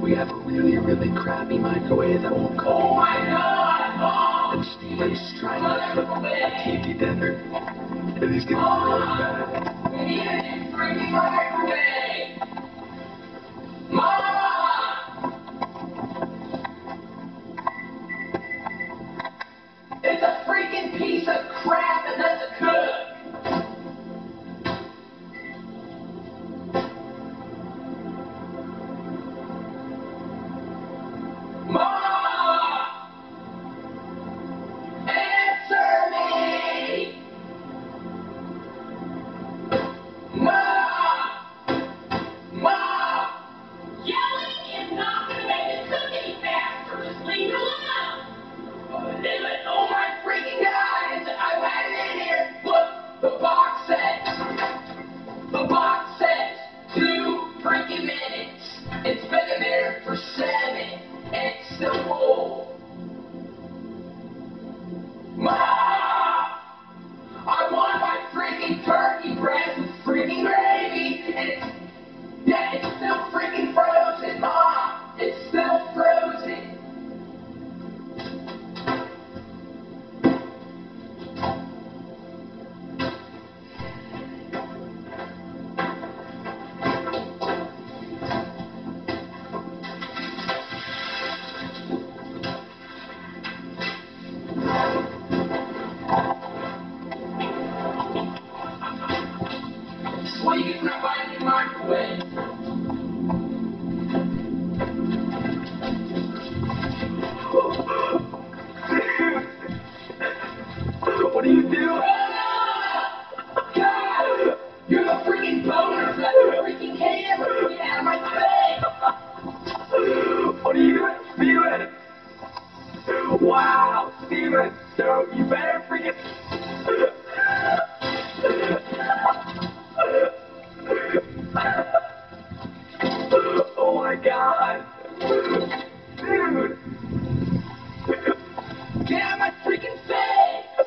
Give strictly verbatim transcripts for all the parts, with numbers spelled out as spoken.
We have a really, really crappy microwave that won't cook. Oh my god! Oh! And Steven's trying to cook a T V dinner. And he's getting really mad. We need a new freaking microwave! Mama! It's a freaking piece of crap that doesn't cook! Mama! Answer me! Ma! Ma! Yelling is not going to make it cook any faster. Just leave it alone. Oh, damn it. Oh my freaking god! I've had it in here! Look! The box says... The box says two freaking minutes. It's been in there for seven. And it's still cold. Ma! I want my freaking turkey breast with freaking gravy, and it's, yeah, it's still freaking frozen, Ma! It's still frozen. What are you gonna find in your microwave? What are you doing? God! You're the freaking boner for that freaking camera! Get out of my face! What are you doing, Steven? Wow, Steven, so you better freaking... Oh my god! Dude! Get out of my freaking face!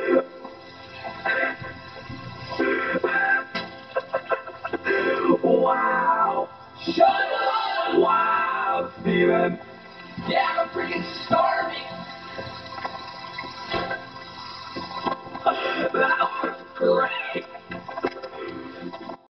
Wow! Shut up! Wow, Steven! Yeah, I'm freaking starving! That was great!